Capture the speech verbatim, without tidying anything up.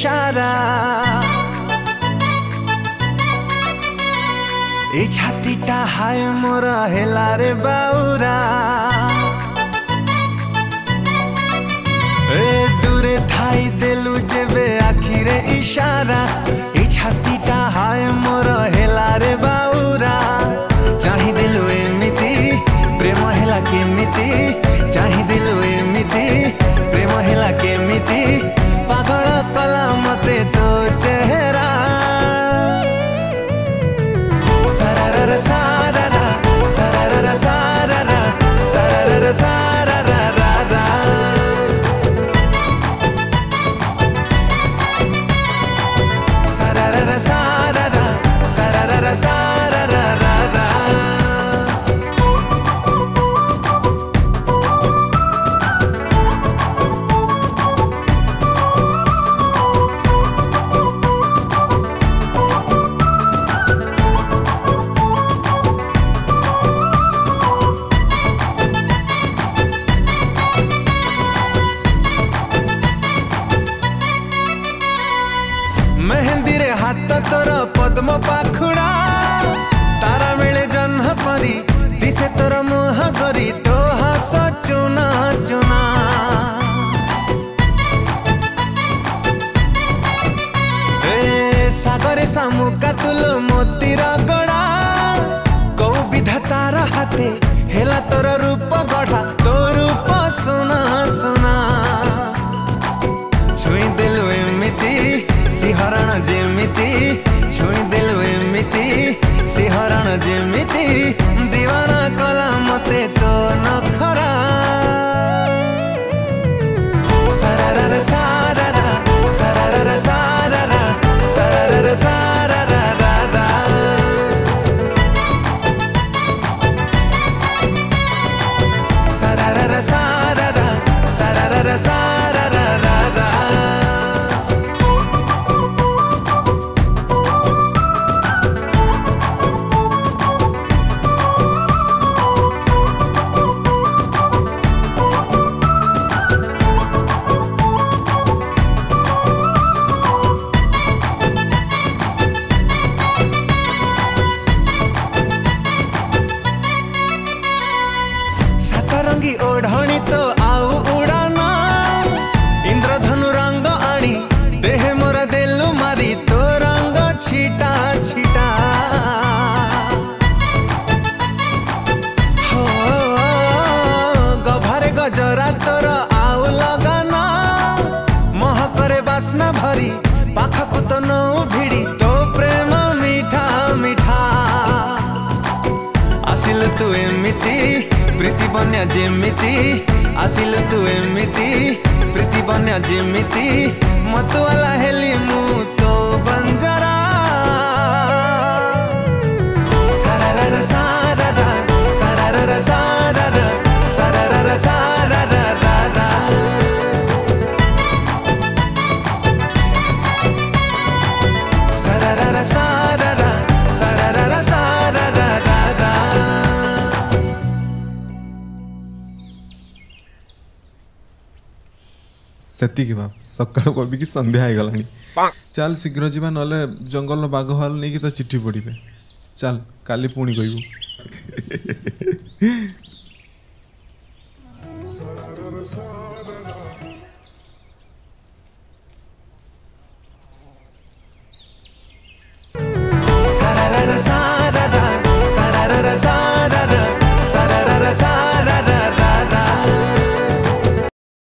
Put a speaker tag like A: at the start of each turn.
A: इशारा ए छातीटा हाय मोर हेला रे बाउरा ए दूरे थाई देलु जेबे आखिरे इशारा ए छातीटा हाय मोर हेला रे बाउरा चाहि देलु एमिति प्रेम हेला केमिति चाहि देलु एमिति प्रेम हेला केमिति पागल कला मते तो चेहरा सारारा सारारा सारारा सारारा सारारा सारारा सारारा सारारा सारारा सारारा मेहंदी रे हाथ तोर पद्म पाखुड़ा तारा मिले जन्ह परी दिसे तोर मुह करी तो हास चुना चुना ए सागरे सामुका तुल मोतीर गड़ा कौ विधातार हाथे हेला तोर रूप गढ़ा तो रूप सुना सुना छुई देलु एमिति सिहरण जेमिति छुई देलु एमिति सिहरण जेमिति दीवाना कला मते तो नखरा सारारा सारारा सारारा सारारा सारारा सारारा सारारा सारारा सारारा सारारा रंगी ओढ़णी तो आउ उड़ाना इंद्रधनु रंग आनी देह मोर देलु मारी तो रंग छिटा छिटा हो गभारे गजरा तोर आउ लगाना महकरे बासना भरी पाखकु तो नौ भिड़ी तो प्रेम मीठा मीठा आसिल तू एमिति प्रीति बन्या जेमिति आसिल तू एमिति प्रीति बन्या जेमिति मतवाला हेली मु तो बंजरा सारारा सारारा सारारा सारारा सारारा सारारा सारारा सारारा सारारा सारारा
B: सेती के बाप सकाळ कवि की संध्या हो गलानी चल शीघ्र जीवा नले जंगल बाघ भालू नहीं कि तो चिट्ठी पड़े चल काली पुणी कहबू